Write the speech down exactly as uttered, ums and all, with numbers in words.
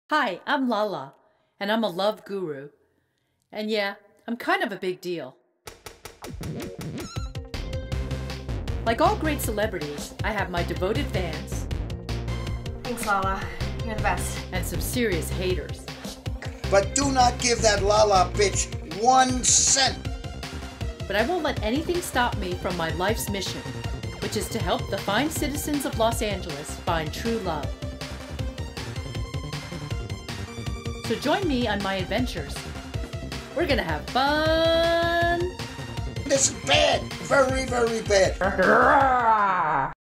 Hi, I'm Lala, and I'm a love guru. And yeah, I'm kind of a big deal. Like all great celebrities, I have my devoted fans. Thanks, Lala. You're the best. And some serious haters. But do not give that Lala bitch one cent. But I won't let anything stop me from my life's mission, which is to help the fine citizens of Los Angeles find true love. So join me on my adventures. We're gonna have fun! This is bad. Very, very bad.